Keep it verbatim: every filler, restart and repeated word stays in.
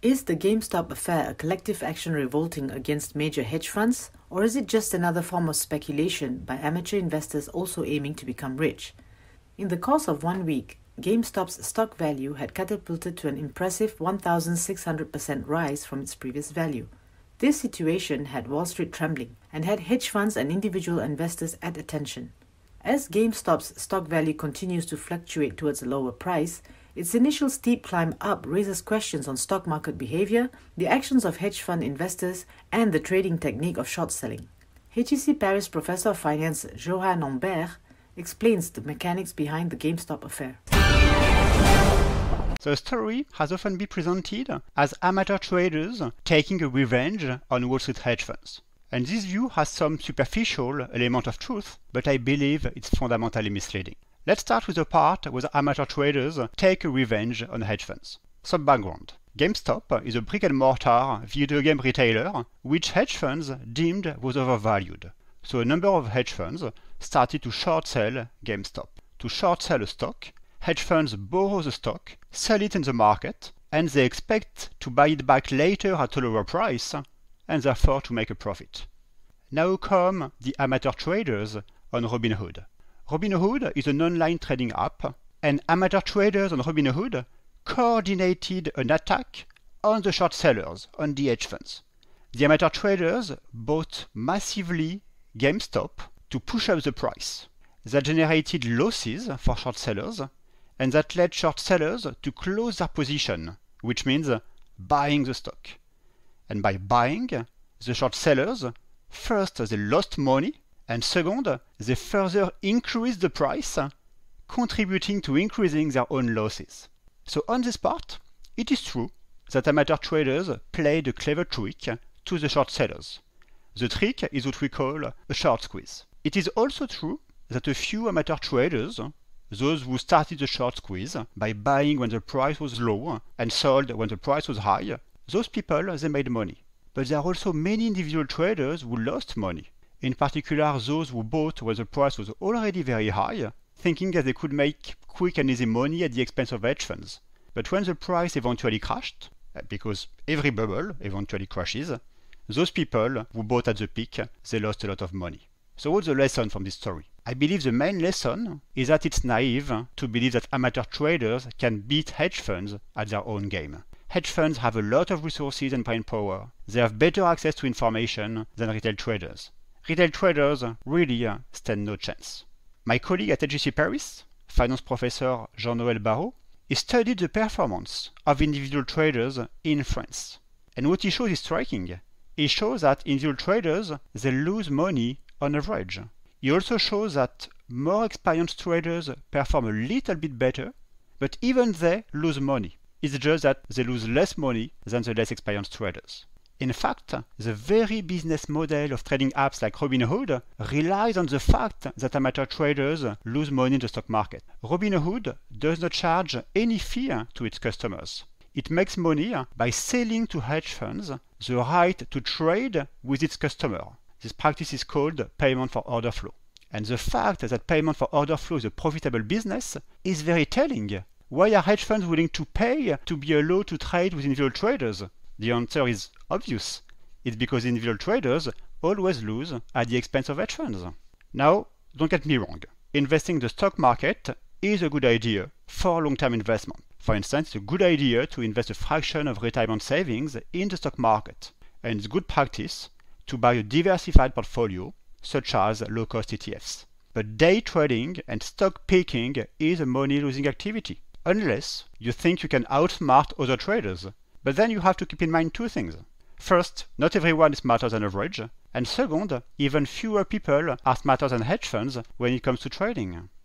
Is the GameStop affair a collective action revolting against major hedge funds, or is it just another form of speculation by amateur investors also aiming to become rich? In the course of one week, GameStop's stock value had catapulted to an impressive one thousand six hundred percent rise from its previous value. This situation had Wall Street trembling and had hedge funds and individual investors at attention. As GameStop's stock value continues to fluctuate towards a lower price, its initial steep climb up raises questions on stock market behavior, the actions of hedge fund investors, and the trading technique of short selling. H E C Paris Professor of Finance Johan Humbert explains the mechanics behind the GameStop affair. The story has often been presented as amateur traders taking a revenge on Wall Street hedge funds. And this view has some superficial element of truth, but I believe it's fundamentally misleading. Let's start with the part where the amateur traders take a revenge on hedge funds. Some background. GameStop is a brick-and-mortar video game retailer which hedge funds deemed was overvalued. So a number of hedge funds started to short sell GameStop. To short sell a stock, hedge funds borrow the stock, sell it in the market, and they expect to buy it back later at a lower price, and therefore to make a profit. Now come the amateur traders on Robinhood. Robinhood is an online trading app, and amateur traders on Robinhood coordinated an attack on the short sellers, on the hedge funds. The amateur traders bought massively GameStop to push up the price. That generated losses for short sellers, and that led short sellers to close their position, which means buying the stock. And by buying, the short sellers, first they lost money, and second, they further increased the price, contributing to increasing their own losses. So on this part, it is true that amateur traders played a clever trick to the short sellers. The trick is what we call a short squeeze. It is also true that a few amateur traders, those who started the short squeeze by buying when the price was low and sold when the price was high, those people, they made money. But there are also many individual traders who lost money. In particular, those who bought when the price was already very high, thinking that they could make quick and easy money at the expense of hedge funds. But when the price eventually crashed, because every bubble eventually crashes, those people who bought at the peak, they lost a lot of money. So what's the lesson from this story? I believe the main lesson is that it's naive to believe that amateur traders can beat hedge funds at their own game. Hedge funds have a lot of resources and brain power. They have better access to information than retail traders. Retail traders really stand no chance. My colleague at H E C Paris, finance professor Jean-Noël Barrot, he studied the performance of individual traders in France. And what he shows is striking. He shows that individual traders, they lose money on average. He also shows that more experienced traders perform a little bit better, but even they lose money. It's just that they lose less money than the less experienced traders. In fact, the very business model of trading apps like Robinhood relies on the fact that amateur traders lose money in the stock market. Robinhood does not charge any fee to its customers. It makes money by selling to hedge funds the right to trade with its customer. This practice is called payment for order flow. And the fact that payment for order flow is a profitable business is very telling. Why are hedge funds willing to pay to be allowed to trade with individual traders? The answer is obvious. It's because individual traders always lose at the expense of hedge funds. Now, don't get me wrong. Investing in the stock market is a good idea for long-term investment. For instance, it's a good idea to invest a fraction of retirement savings in the stock market. And it's good practice to buy a diversified portfolio, such as low-cost E T Fs. But day trading and stock picking is a money-losing activity, unless you think you can outsmart other traders. But then you have to keep in mind two things. First, not everyone is smarter than average. And second, even fewer people are smarter than hedge funds when it comes to trading.